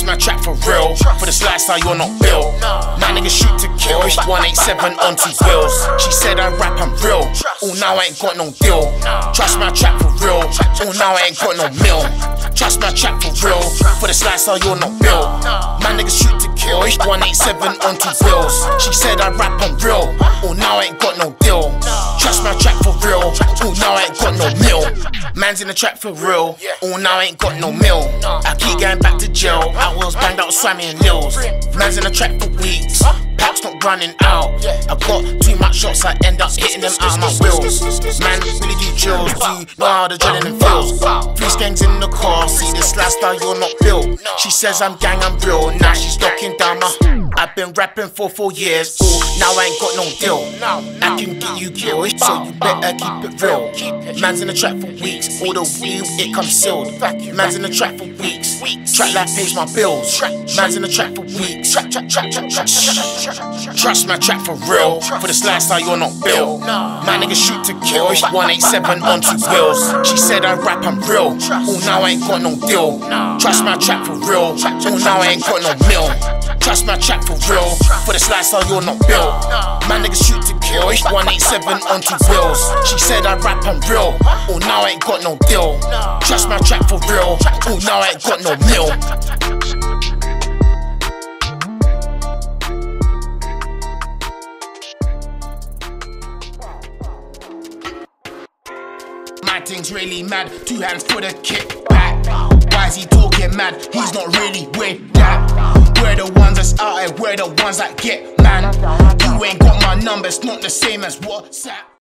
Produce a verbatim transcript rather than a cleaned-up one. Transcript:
Trust my track for real. For this lifestyle, you're not built. My niggas shoot to kill. one eighty-seven on two wheels. She said I rap, I'm real. Oh, now I ain't got no deal. Trust my track for real. Oh, now I ain't got no meal. Trust my track for real. For this lifestyle, you're not built. My niggas shoot to kill. one eighty-seven on two wheels. She said I rap, I'm real. Oh, now I ain't got no deal. Trust my track for real. Oh, now I ain't got no meal. Man's in the track for real. Oh, now I ain't got no meal. I keep going back to jail. I was banged out, swammy and Lils. Man's in the track for weeks. Packs not running out. I got too much shots, I end up hitting them out of my wheels. Man, really do drills. Do you know how the drilling feels? Police gangs in the car. See this lifestyle, you're not built. She says I'm gang, I'm real. Now she's locking down my. I've been rapping for four years. Ooh, now I ain't got no deal. I can get you killed, so you better keep it real. Man's in the track for weeks. All the weed, it comes sealed. Man's in the track for weeks. Track that pays my bills. Man's in the track for weeks. Trust my track for real. For this lifestyle, you're not built. My niggas shoot to kill. one eighty-seven on two wheels. She said I rap, I'm real. Oh, now I ain't got no deal. Trust my track for real. Oh, now I ain't got no meal. Trust my track for real. For this lifestyle, you're not built. My niggas shoot to kill. one eighty-seven on two wheels. She said I rap, I'm real. Oh, now I ain't got no deal. Trust my track for real. Oh, now I ain't got no meal. My thing's really mad. Two hands for the kickback. Why is he talking mad? He's not really with that. We're the ones that's out here, we're the ones that get man. You ain't got my number, it's not the same as WhatsApp.